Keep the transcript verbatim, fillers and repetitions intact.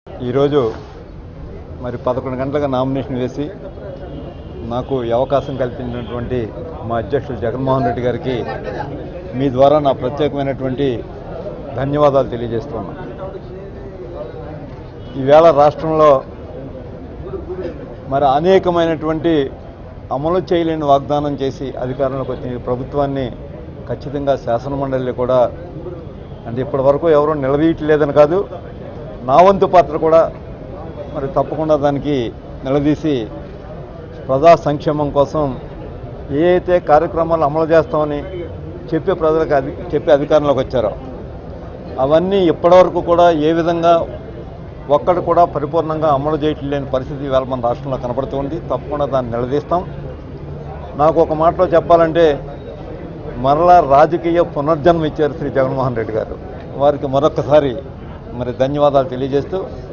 ఈరోజు మరి పదకొండు గంటలకు నామినేషన్ వేసి నాకు ఈ అవకాశం కల్పించినటువంటి మా అధ్యక్షులు జగన్మోహన్ రెడ్డి గారికి మీ ద్వారా నా ప్రత్యేకమైనటువంటి ధన్యవాదాలు తెలియజేస్తున్నాను. ఈవేళ రాష్ట్రంలో మరి అనేకమైనటువంటి అమలు చేయలేని వాగ్దానం చేసి అధికారంలోకి వచ్చిన ప్రభుత్వాన్ని ఖచ్చితంగా శాసనమండలి కూడా అంటే ఇప్పటి వరకు ఎవరూ నిలదీయట్లేదని కాదు, నా వంతు పాత్ర కూడా మరి తప్పకుండా దానికి నిలదీసి ప్రజా సంక్షేమం కోసం ఏ అయితే కార్యక్రమాలు అమలు చేస్తామని చెప్పే ప్రజలకు అధి చెప్పే అధికారంలోకి వచ్చారో అవన్నీ ఇప్పటివరకు కూడా ఏ విధంగా ఒక్కడు కూడా పరిపూర్ణంగా అమలు చేయట్లేని పరిస్థితి ఇవాళ మన రాష్ట్రంలో కనబడుతుంది. తప్పకుండా దాన్ని నిలదీస్తాం. నాకు ఒక మాటలో చెప్పాలంటే మరలా రాజకీయ పునర్జన్మ ఇచ్చారు శ్రీ జగన్మోహన్ రెడ్డి గారు. వారికి మరొకసారి మరి ధన్యవాదాలు తెలియజేస్తూ